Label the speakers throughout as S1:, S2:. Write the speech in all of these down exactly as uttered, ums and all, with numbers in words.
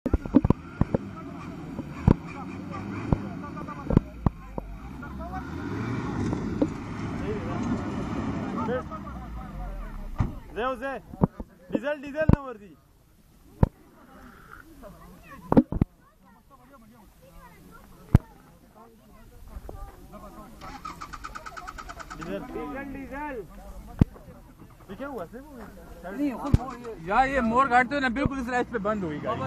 S1: diesel diesel number दी diesel diesel diesel ये क्या हुआ नहीं
S2: यार ये मोड़ काटते हो ना बिल्कुल इस राइट पे बंद हुई गाड़ी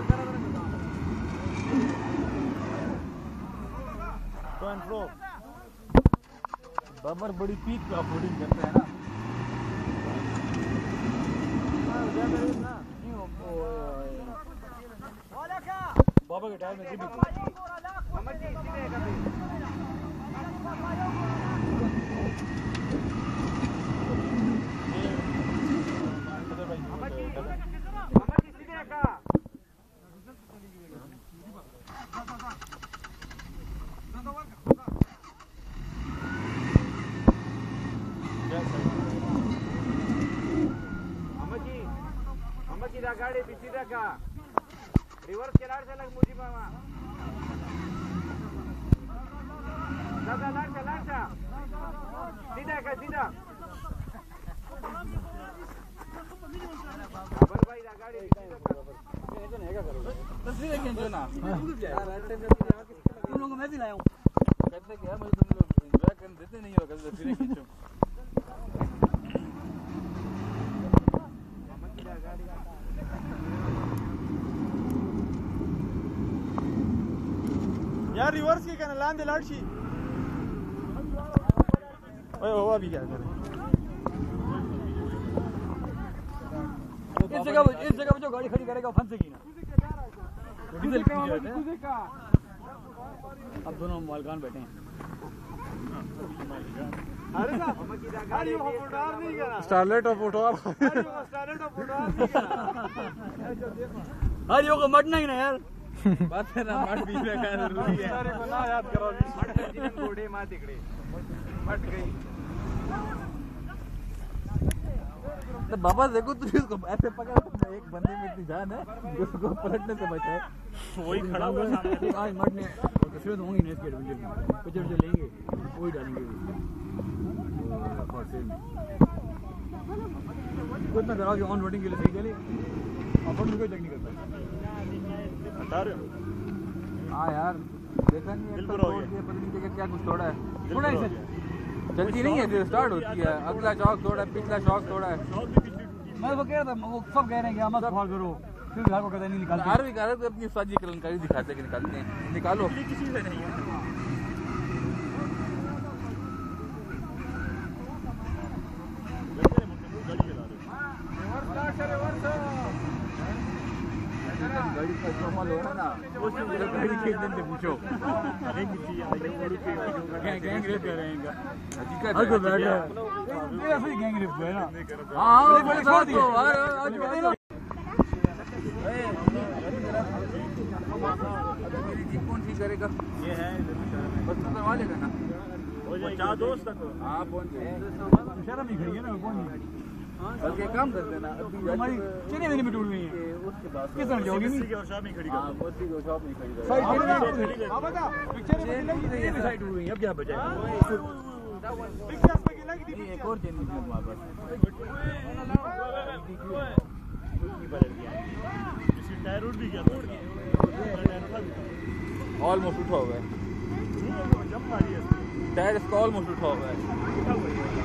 S1: टू एंड फ्रो
S2: बबर बड़ी पीक पे ऑफरोडिंग करते हैं ना
S1: बाबा के टायर में जी गाड़ी पीछे का रिवर्स केलाड़ से लग मुझी मामा दादा लाड़ से लाड़ से सीधा का सीधा बर भाई दा गाड़ी ऐसे नहीं करो तस्वीर खींचो ना तुम लोगों को मैं भी लाया हूं कहते क्या मुझे तुम लोग एंजॉय करने देते नहीं हो कभी तस्वीरें खींचो यार रिवर्स की कहना लांदे लाड़शी ओए वो अभी क्या करें
S2: इस जगह इस जगह पे जो गाड़ी खड़ी करेगा फंसेगी ना डीजल की का अब दोनों मालकान बैठे हैं
S1: अरे साहब गाड़ी वो फोटोआर नहीं करा
S2: स्टारलाइट और फोटोआर
S1: अरे वो स्टारलाइट और फोटोआर नहीं करा
S2: अरे वो मटना ही ना यार बात है ना मट बीच में का जरूरी है
S1: सारे को ना याद करो मट जीवन घोड़े मां तिकड़े मट गई
S2: तो बाबा देखो तू इसको ऐसे पकड़ एक बंदे में इतनी जान है उसको पलटने से बचाए
S1: वही खड़ा हुआ सामने
S2: आज मटने तस्वीर होंगी ना इसके वीडियो में पिक्चर जो लेंगे वही डालेंगे कुछ ना करा ऑन रोडिंग के लिए सही चले अपन भी कोई चेक नहीं करता
S1: बता रहे हो
S2: हाँ यार देखा नहीं है तो रोड के पता नहीं जगह क्या कुछ तोड़ा है थोड़ा ही चलती नहीं है स्टार्ट होती है अगला चौक तोड़ा है पिछला चौक तोड़ा है मैं वो कह रहा था वो सब कह रहे हैं कि मत कॉल करो फिर घर को कहते नहीं निकालते यार भी कह रहे थे अपनी साजी कलंकारी दिखाते कि निकालते हैं निकालो
S1: किसी से नहीं है
S2: गाड़ी का इस्तेमाल हो रहा है ना वो गाड़ी खरीदने से पूछो गैंग रेप कर रहे हैं हकीकत है ऐसे ही गैंग रेप है ना हाँ बोले छोड़ दिया आज पता ना मेरी जीप कौन ठीक करेगा
S1: ये है
S2: बस तो करवा लेगा ना
S1: वो चार दोस्त तक
S2: हाँ पहुंच गए शर्म ही खड़ी है ना कौन बल्कि काम कर देना हमारी चलिए मैंने टूट गई है उसके बाद किस तरह जाओगी नहीं
S1: और शॉप नहीं खड़ी
S2: हां मोती को शॉप नहीं खड़ी
S1: साइड हां बता पिक्चर में लगी ये साइड टूट गई अब क्या बचा पिक्चर्स में लगी थी
S2: एक और चेंज निकल हमारे पास
S1: इसकी टायर उड़ भी गया
S2: ऑलमोस्ट उठा हुआ है
S1: जंप मारी है
S2: टायर इसका ऑलमोस्ट उठा हुआ है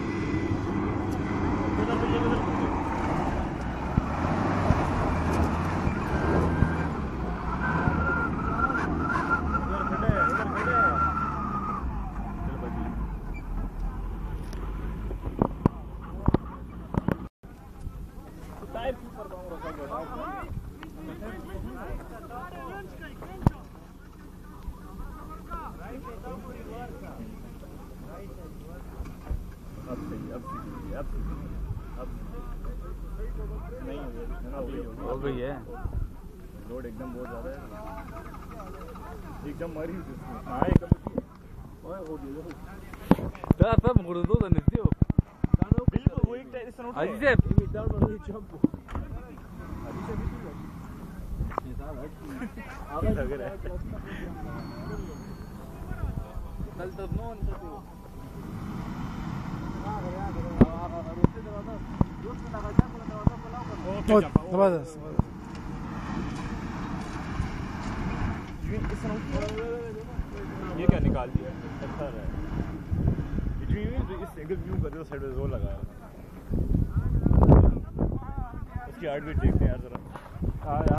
S2: हो गई है
S1: रोड एकदम बहुत ज्यादा है एकदम मरी हाँ एकदम ओए हो गया
S2: यार सब मुड़ दो तो निस्ती हो
S1: बिल्कुल वो एक टाइप से नोट
S2: अजी से
S1: डाउन वाली जंप अभी से भी आगे लग रहा है
S2: कल तो नो
S3: जबरदस्त
S1: ये क्या निकाल दिया अच्छा है इस एंगल व्यू कर दो साइड में जोर लगा उसकी हार्ट बीट देखते हैं यार जरा